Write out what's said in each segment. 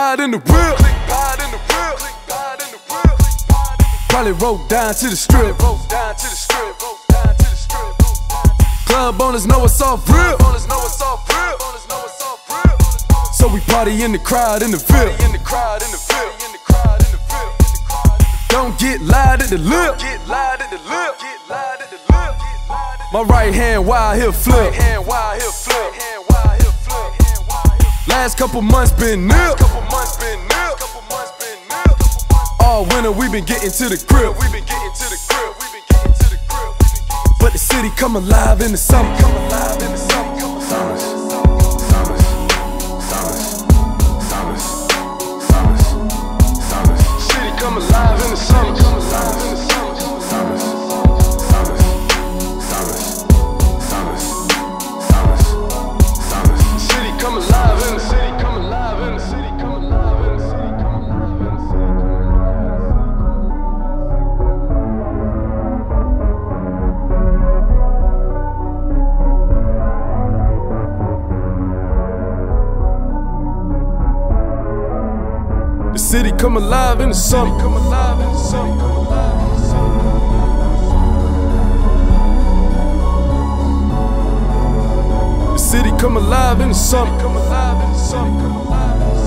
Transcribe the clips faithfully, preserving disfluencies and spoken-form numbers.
pod in the whip. Probably roll down to the strip. Club owners know it's all real. So we party in the crowd in the field. Don't get loud at the lip. My right hand wild, he'll flip. Last couple months been nil. All winter we been getting to the crib. But the city come alive in the summer. Summers, summers, summers, summers, summers, summers. City come alive in the summer. Summers, summers, summers, summers, summers, summers, summers. City come alive in the city, come alive in the city, come alive in the city, come alive in the city. The city come alive in the summer. Come alive in the summer. Come alive in the summer. The city come alive in the summer. Come alive in the summer. Come alive in the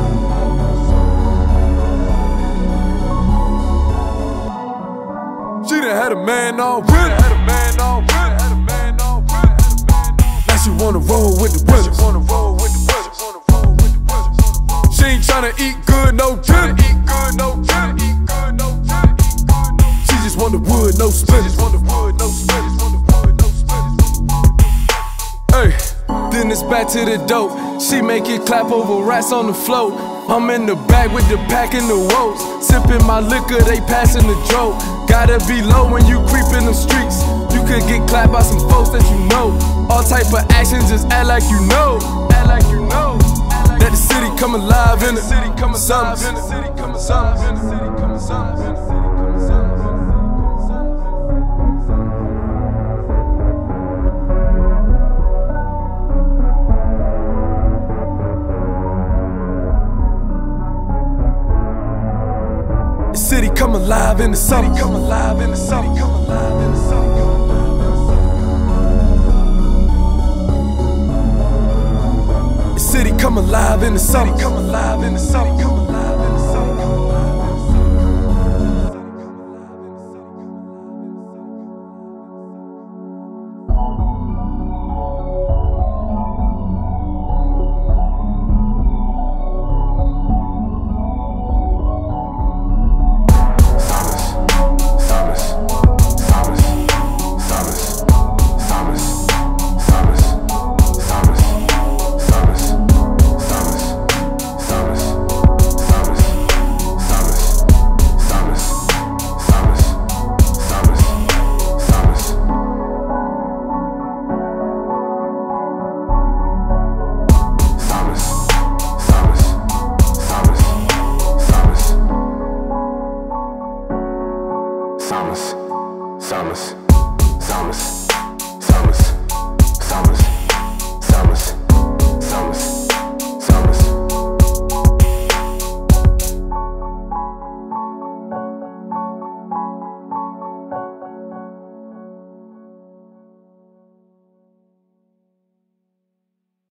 summer. She done had a man all winter. Had a man all winter. Had a man all winter. Now she wanna roll with the winners. She wanna roll with the winners. She ain't tryna eat good, no dinner. Eat good, no dinner. Eat good, no dinner. She just want the wood, no spinach. Want the wood, no spinach. Want the wood, no spinach. Hey, then it's back to the dope. She make it clap over rats on the floor. I'm in the back with the pack and the ropes. Sipping my liquor, they passing the joke. Gotta be low when you creep in them streets. You could get clapped by some folks that you know. All type of actions, just act like you know. Act like you know. That the city come alive in the city come alive in the city come alive in the city come alive in the city come alive. The city come alive in the summer. Come alive in the summer. Come alive in the summer. City come alive in the summer. Come alive in the summer.